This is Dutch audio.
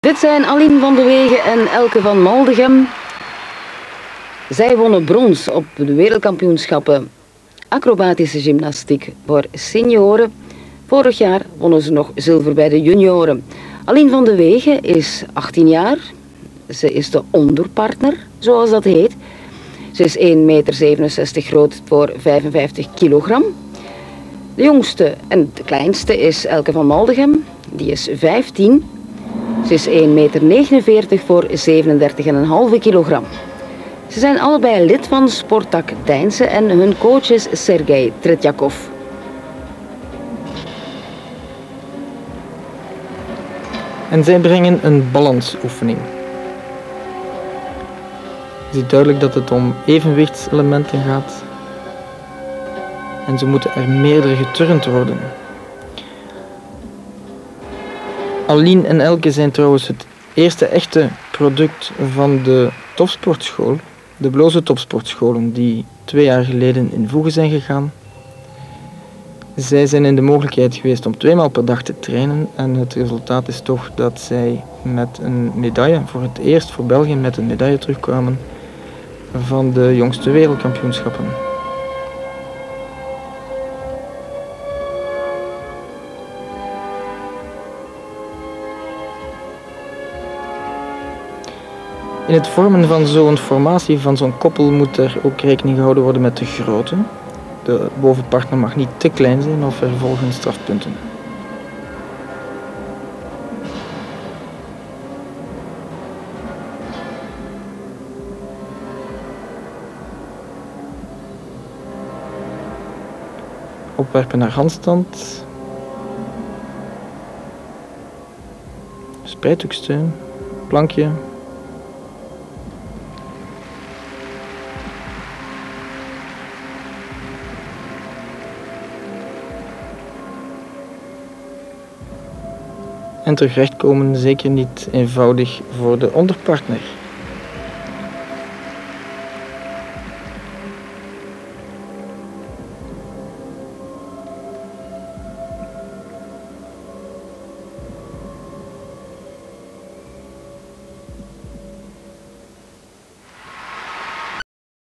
Dit zijn Aline van de Wegen en Elke van Maldegem. Zij wonnen brons op de wereldkampioenschappen acrobatische gymnastiek voor senioren. Vorig jaar wonnen ze nog zilver bij de junioren. Aline van de Wegen is 18 jaar. Ze is de onderpartner, zoals dat heet. Ze is 1,67 meter groot voor 55 kilogram. De jongste en de kleinste is Elke van Maldegem. Die is 15. Ze is 1,49 meter voor 37,5 kilogram. Ze zijn allebei lid van sporttak Deinze en hun coach is Sergei Tretjakov. En zij brengen een balansoefening. Je ziet duidelijk dat het om evenwichtselementen gaat. En ze moeten er meerdere geturnd worden. Aline en Elke zijn trouwens het eerste echte product van de topsportschool. De Bloze topsportscholen die 2 jaar geleden in voege zijn gegaan. Zij zijn in de mogelijkheid geweest om 2 maal per dag te trainen. En het resultaat is toch dat zij met een medaille, voor het eerst voor België met een medaille terugkwamen van de jongste wereldkampioenschappen. In het vormen van zo'n formatie, van zo'n koppel, moet er ook rekening gehouden worden met de grootte. De bovenpartner mag niet te klein zijn of er volgen strafpunten. Opwerpen naar handstand. Spreidhoeksteun. Plankje. En terug rechtkomen, zeker niet eenvoudig voor de onderpartner.